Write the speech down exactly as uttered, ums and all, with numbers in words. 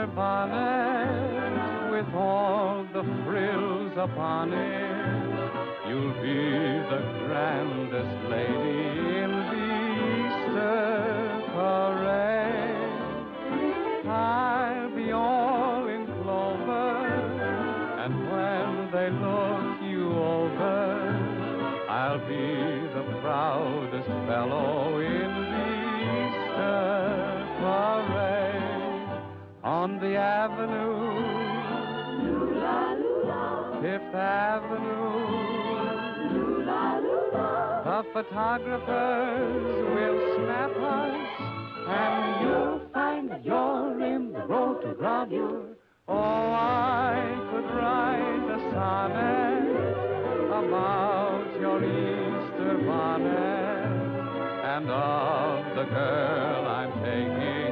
Easter bonnet with all the frills upon it. You'll be the grandest lady in the Easter parade. I'll be all in clover, and when they look you over, I'll be the proudest fellow in the Easter parade. On the avenue, Fifth Avenue, the photographers will snap us, and you'll find that you're in the road to gravure. Oh, I could write a sonnet about your Easter bonnet and of the girl I'm taking